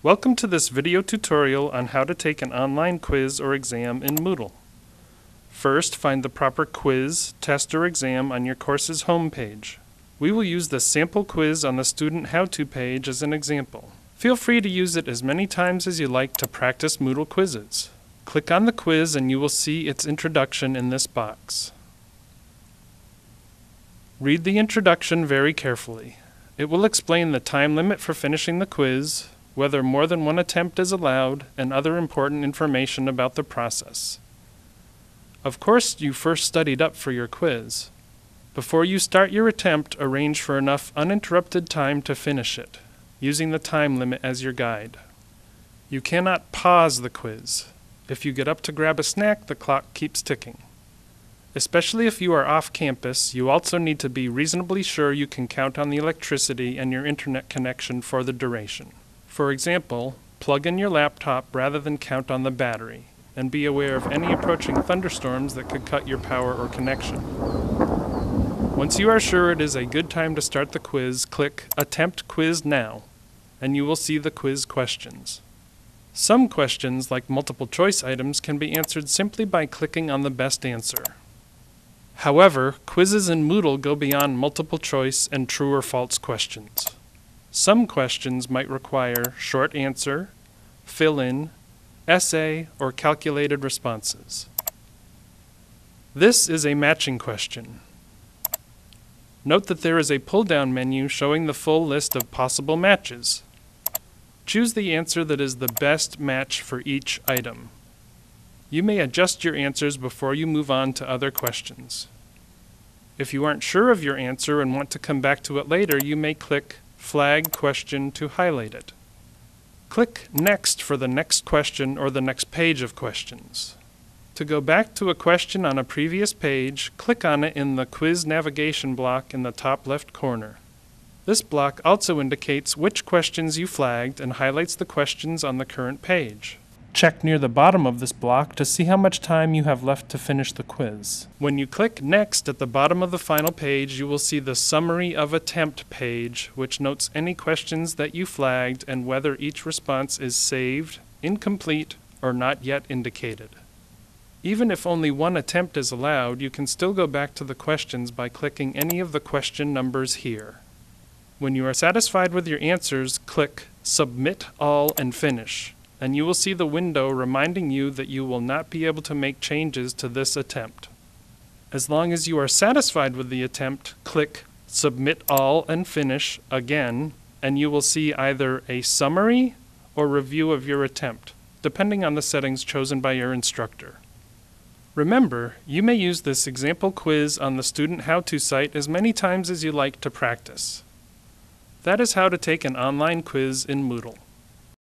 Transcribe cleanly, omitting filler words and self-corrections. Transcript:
Welcome to this video tutorial on how to take an online quiz or exam in Moodle. First, find the proper quiz, test, or exam on your course's homepage. We will use the sample quiz on the Student How-To page as an example. Feel free to use it as many times as you like to practice Moodle quizzes. Click on the quiz and you will see its introduction in this box. Read the introduction very carefully. It will explain the time limit for finishing the quiz, whether more than one attempt is allowed, and other important information about the process. Of course, you first studied up for your quiz. Before you start your attempt, arrange for enough uninterrupted time to finish it, using the time limit as your guide. You cannot pause the quiz. If you get up to grab a snack, the clock keeps ticking. Especially if you are off campus, you also need to be reasonably sure you can count on the electricity and your internet connection for the duration. For example, plug in your laptop rather than count on the battery, and be aware of any approaching thunderstorms that could cut your power or connection. Once you are sure it is a good time to start the quiz, click Attempt Quiz Now, and you will see the quiz questions. Some questions, like multiple choice items, can be answered simply by clicking on the best answer. However, quizzes in Moodle go beyond multiple choice and true or false questions. Some questions might require short answer, fill-in, essay, or calculated responses. This is a matching question. Note that there is a pull-down menu showing the full list of possible matches. Choose the answer that is the best match for each item. You may adjust your answers before you move on to other questions. If you aren't sure of your answer and want to come back to it later, you may click Flag Question to highlight it. Click Next for the next question or the next page of questions. To go back to a question on a previous page, click on it in the Quiz Navigation block in the top left corner. This block also indicates which questions you flagged and highlights the questions on the current page. Check near the bottom of this block to see how much time you have left to finish the quiz. When you click Next at the bottom of the final page, you will see the Summary of Attempt page, which notes any questions that you flagged and whether each response is saved, incomplete, or not yet indicated. Even if only one attempt is allowed, you can still go back to the questions by clicking any of the question numbers here. When you are satisfied with your answers, click Submit All and Finish, and you will see the window reminding you that you will not be able to make changes to this attempt. As long as you are satisfied with the attempt, click Submit All and Finish again, and you will see either a summary or review of your attempt, depending on the settings chosen by your instructor. Remember, you may use this example quiz on the Student How-To site as many times as you like to practice. That is how to take an online quiz in Moodle.